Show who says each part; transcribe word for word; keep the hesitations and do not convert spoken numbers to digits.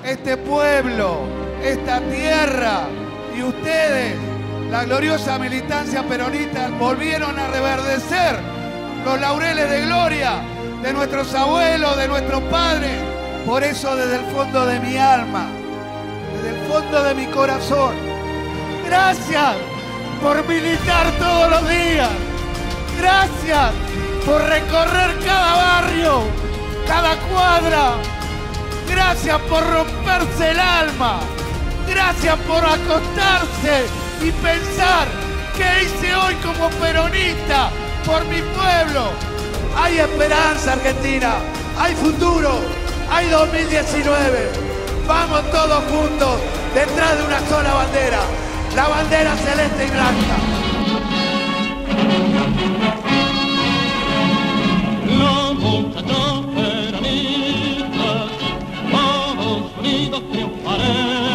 Speaker 1: este pueblo, esta tierra y ustedes, la gloriosa militancia peronista, volvieron a reverdecer los laureles de gloria de nuestros abuelos, de nuestros padres. Por eso, desde el fondo de mi alma, desde el fondo de mi corazón, gracias por militar todos los días. Gracias por recorrer cada barrio, cada cuadra. Gracias por romperse el alma. Gracias por acostarse y pensar qué hice hoy como peronista por mi pueblo. Hay esperanza, Argentina. Hay futuro. Hay dos mil diecinueve. Vamos todos juntos detrás de una sola bandera. La bandera celeste y blanca.
Speaker 2: Los muchachos peronistas, todos unidos triunfaremos.